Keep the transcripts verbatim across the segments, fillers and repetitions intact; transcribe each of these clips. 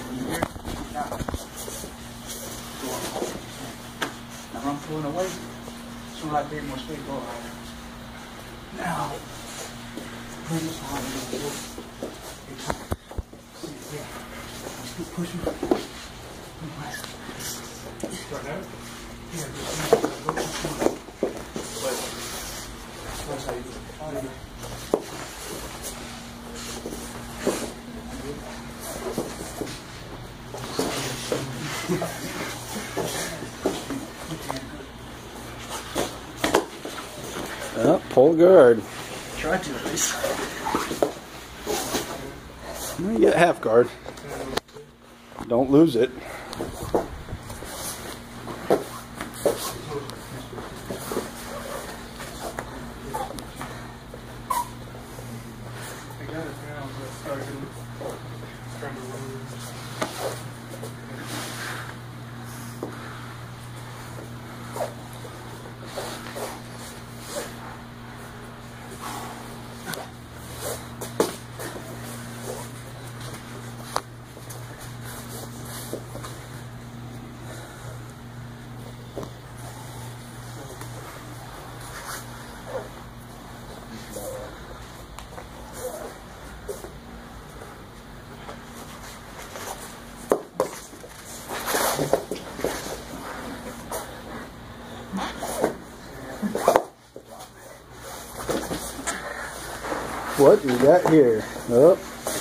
here. Now, now I'm pulling away. So I did more straight go higher. Now, bring this on a little bit. See, yeah. Keep pushing. Start out? Yeah, just go push. But that's how you do it. How do you do it? Oh, pull guard. Try to at least. You get half guard. Don't lose it. I got it now, but I started trying to lose. What we got here? Oh.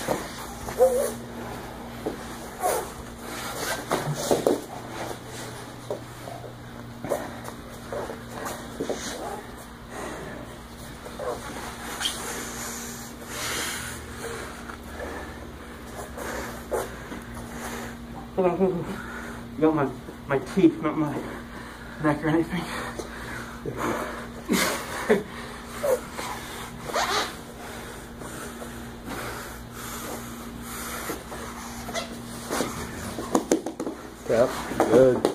Hold on, hold on. You got my, my teeth, not my neck or anything. Yep, good.